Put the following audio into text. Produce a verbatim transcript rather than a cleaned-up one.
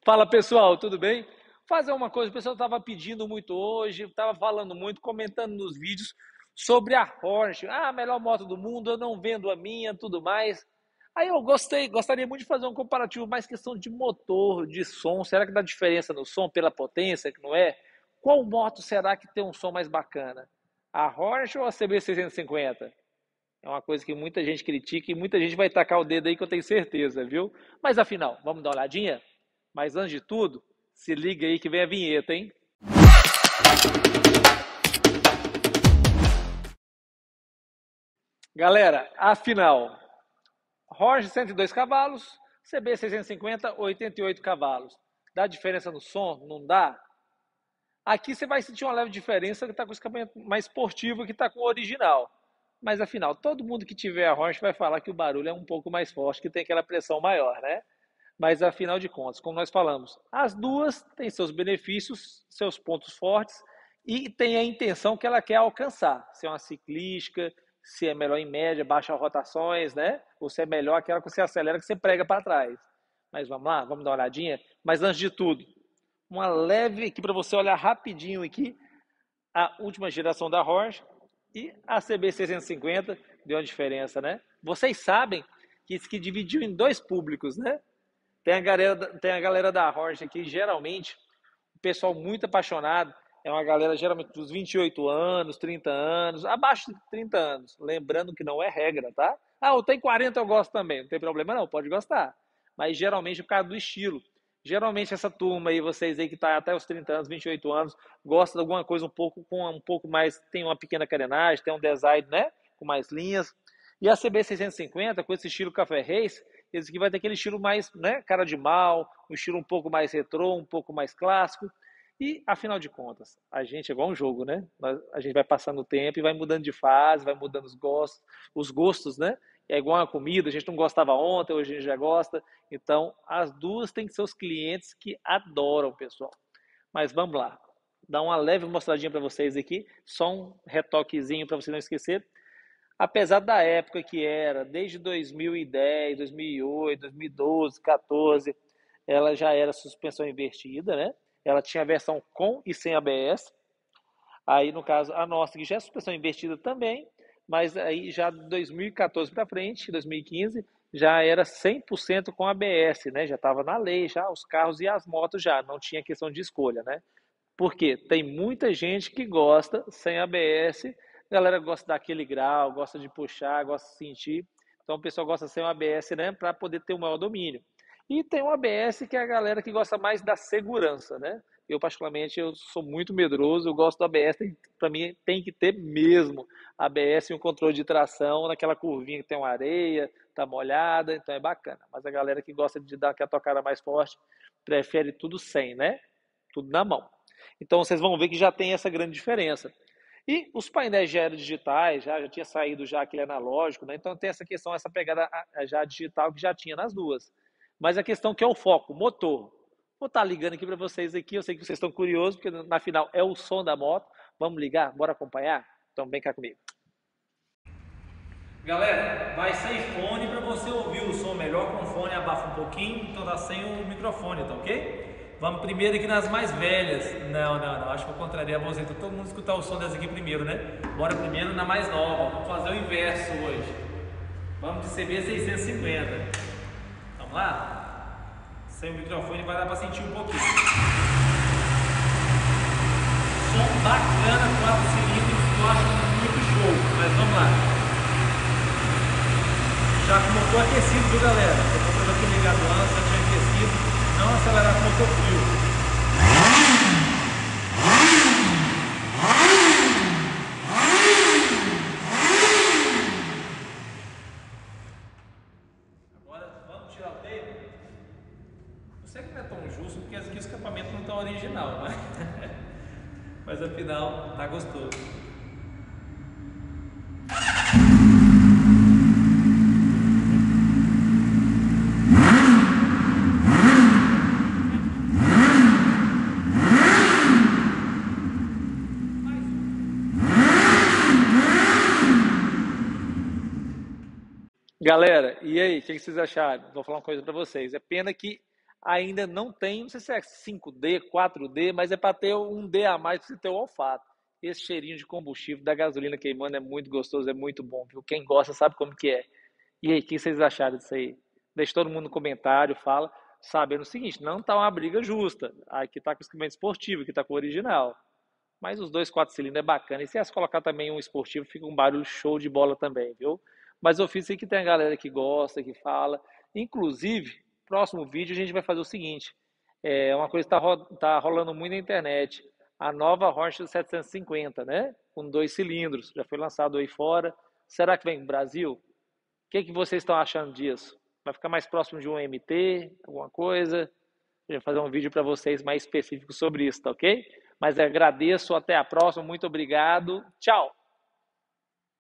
Fala pessoal, tudo bem? Fazer uma coisa, o pessoal estava pedindo muito hoje, estava falando muito, comentando nos vídeos sobre a Porsche. Ah, a melhor moto do mundo, eu não vendo a minha, tudo mais. Aí eu gostei, gostaria muito de fazer um comparativo, mais questão de motor, de som. Será que dá diferença no som pela potência, que não é? Qual moto será que tem um som mais bacana? A Porsche ou a C B seiscentos e cinquenta? É uma coisa que muita gente critica e muita gente vai tacar o dedo aí que eu tenho certeza, viu? Mas afinal, vamos dar uma olhadinha? Mas antes de tudo, se liga aí que vem a vinheta, hein? Galera, afinal, Porsche cento e dois cavalos, C B seiscentos e cinquenta oitenta e oito cavalos. Dá diferença no som? Não dá? Aqui você vai sentir uma leve diferença que está com o escapamento mais esportivo que está com o original. Mas afinal, todo mundo que tiver a Porsche vai falar que o barulho é um pouco mais forte, que tem aquela pressão maior, né? Mas afinal de contas, como nós falamos, as duas têm seus benefícios, seus pontos fortes e tem a intenção que ela quer alcançar. Se é uma ciclística, se é melhor em média, baixa rotações, né? Ou se é melhor aquela que você acelera, que você prega para trás. Mas vamos lá, vamos dar uma olhadinha. Mas antes de tudo, uma leve aqui para você olhar rapidinho aqui a última geração da Porsche e a C B seiscentos e cinquenta, deu uma diferença, né? Vocês sabem que isso que dividiu em dois públicos, né? Tem a galera, tem a galera da Porsche aqui, geralmente, o pessoal muito apaixonado, é uma galera geralmente dos vinte e oito anos, trinta anos, abaixo de trinta anos. Lembrando que não é regra, tá? Ah, eu tenho quarenta, eu gosto também. Não tem problema não, pode gostar. Mas geralmente é por causa do estilo. Geralmente essa turma aí, vocês aí que tá até os trinta anos, vinte e oito anos, gosta de alguma coisa um pouco com um pouco mais, tem uma pequena carenagem, tem um design, né, com mais linhas. E a C B seiscentos e cinquenta, com esse estilo Café Race, esse aqui vai ter aquele estilo mais, né, cara de mal, um estilo um pouco mais retrô, um pouco mais clássico. E, afinal de contas, a gente é igual um jogo, né? A gente vai passando o tempo e vai mudando de fase, vai mudando os gostos, os gostos, né? É igual a comida, a gente não gostava ontem, hoje a gente já gosta. Então, as duas têm seus clientes que adoram, pessoal. Mas vamos lá. Dar uma leve mostradinha para vocês aqui, só um retoquezinho para você não esquecer. Apesar da época que era, desde dois mil e dez, dois mil e oito, dois mil e doze, quatorze, ela já era suspensão invertida, né? Ela tinha a versão com e sem A B S. Aí, no caso, a nossa, que já é suspensão invertida também, mas aí já de dois mil e quatorze para frente, dois mil e quinze, já era cem por cento com A B S, né? Já estava na lei, já os carros e as motos já, não tinha questão de escolha, né? Porque tem muita gente que gosta sem A B S, a galera gosta daquele grau, gosta de puxar, gosta de sentir. Então o pessoal gosta sem o A B S, né, para poder ter o maior domínio. E tem o A B S que é a galera que gosta mais da segurança, né? Eu particularmente eu sou muito medroso, eu gosto do A B S, para mim tem que ter mesmo A B S e um controle de tração naquela curvinha que tem uma areia, tá molhada, então é bacana. Mas a galera que gosta de dar aquela tocada mais forte prefere tudo sem, né? Tudo na mão. Então vocês vão ver que já tem essa grande diferença. E os painéis já eram digitais, já, já tinha saído já aquele analógico, né? Então tem essa questão, essa pegada já digital que já tinha nas duas. Mas a questão que é o foco, motor. Vou estar ligando aqui para vocês aqui, eu sei que vocês estão curiosos, porque na final é o som da moto. Vamos ligar? Bora acompanhar? Então vem cá comigo. Galera, vai sem fone para você ouvir o som melhor, com o fone abafa um pouquinho, então dá sem o microfone, tá ok? Vamos primeiro aqui nas mais velhas. Não, não, não, acho que eu contrariei a você, então todo mundo escutar o som dessa aqui primeiro, né? Bora primeiro na mais nova, vamos fazer o inverso hoje. Vamos de C B seiscentos e cinquenta. Vamos lá? Sem o microfone vai dar para sentir um pouquinho. Som bacana, quatro cilindros, eu acho muito show, mas vamos lá. Já com o motor aquecido, viu galera? O motor já tinha ligado antes, já tinha aquecido. Não acelerar com o motor frio. Agora vamos tirar o tape. Eu sei que não é tão justo porque aqui o escapamento não está original, né? Mas afinal tá gostoso. Galera, e aí, o que vocês acharam? Vou falar uma coisa para vocês. É pena que ainda não tem, não sei se é cinco D, quatro D, mas é para ter um D a mais para você ter o olfato. Esse cheirinho de combustível da gasolina queimando é muito gostoso, é muito bom, viu? Quem gosta sabe como que é. E aí, o que vocês acharam disso aí? Deixe todo mundo no comentário, fala, sabendo o seguinte, não tá uma briga justa. Aqui tá com o esquimento esportivo, aqui tá com o original. Mas os dois quatro cilindros é bacana. E se as colocar também um esportivo, fica um barulho show de bola também, viu? Mas eu fiz aí que tem a galera que gosta, que fala. Inclusive, próximo vídeo a gente vai fazer o seguinte. É uma coisa que tá, tá rolando muito na internet. A nova Hornet setecentos e cinquenta, né? Com dois cilindros. Já foi lançado aí fora. Será que vem pro Brasil? O que, que vocês estão achando disso? Vai ficar mais próximo de um M T, alguma coisa? Eu vou fazer um vídeo para vocês mais específico sobre isso, tá ok? Mas agradeço, até a próxima, muito obrigado, tchau!